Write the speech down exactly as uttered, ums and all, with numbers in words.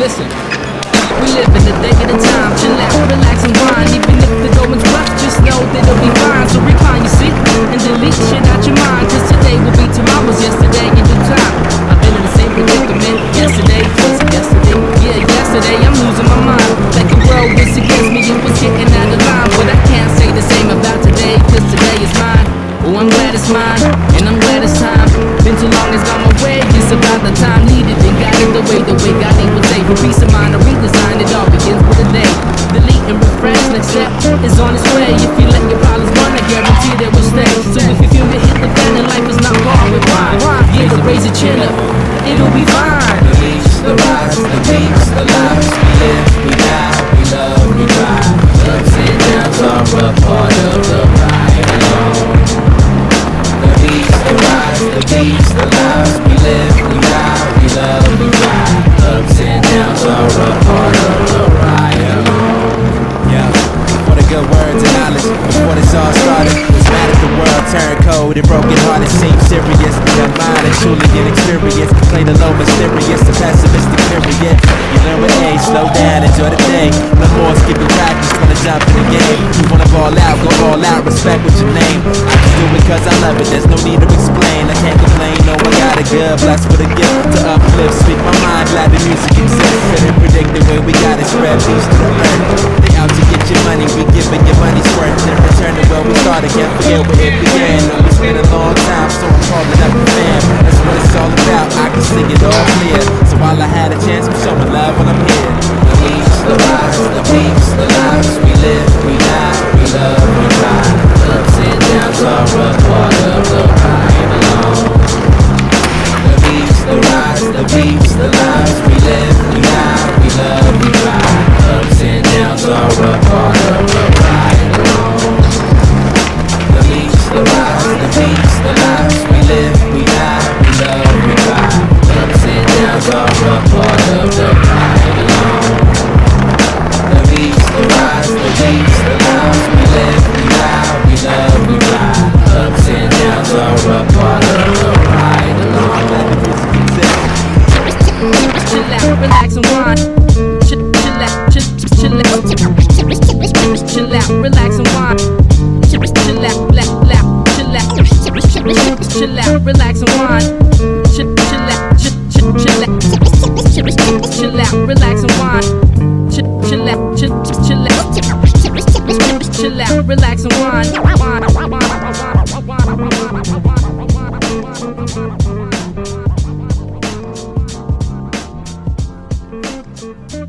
Listen, we live in the day at a time. Chill out, relax and whine. Even if the going's rough, just know that it'll be fine. So recline your seat and delete shit out your mind, cause today will be tomorrow's yesterday in due time. I've been in the same predicament. Yesterday was yesterday. Yeah, yesterday I'm losing my mind. Like the world was against me, it was getting out of line. But I can't say the same about today, cause today is mine. Oh, I'm glad it's mine, and I'm glad it's time. Been too long, it's gone my way. It's about the time needed and got it the way, the way God would say. For peace of mind, I redesign it all begins with a day. Delete and refresh, next step is on its way. If you let your problems run, I guarantee they will stay. So if you feel me hit the fan and life is not wrong with wine, yeah, so raise your chin up, it'll be fine. The leaves, the rise, the peaks, the lives we live, we die, we love, we cry. Ups and downs are a part of the ride along. The leaves, the rise, the peaks, the lives we live, we die, we love, we cry. Ups and downs are a part of the ride along. Yeah, for the good words and knowledge, before this all started, was mad at the world turned cold and broken hearted seemed serious. The mind and truly get experience, play the low mysterious, the pessimistic period. You learn with age, slow down, enjoy the day. No more skipping practice, wanna jump in the game. You wanna ball out, go all out, respect with your name. I just do it cause I love it, there's no need to explain. I can't complain, no I got it good, blessed with a gift to uplift. Speak my mind, glad the music exists. Couldn't predict the way we got it spread, peace to the earth. They out to get your money, we giving your money's worth. In return to where we started, can't forget where it began. No, it's been a long time, so I'm calling up the fam. That's what it's all about, I can sing it all clear. So while I had a chance, I'm showing love when I'm here. The leaves, the rise, the peaks, the lives we live, we die, we love, we cry. Ups and downs are a part of the ride along. The leaves, the rise, the peaks, the lives we live, we die, we love, we cry. Ups and downs are a part of the ride along. The leaves, the rise, the peaks, the lives we live, we die, we love, we cry. Ups and downs are a part of the ride along. The leaves, the rise, the peaks, the lives we live, we die, we love, we cry. Ups and downs are a part of the ride along. Chill out, relax and whine. Chill, chill out, chill, chill out, chill out, relax and whine. Chill, chill out, black, black, chill out, chill out, relax and whine. Chill, chill out, chill, chill, chill out, chill out, relax and whine. Chill, chill out, chill, chill out, chill out, relax and whine.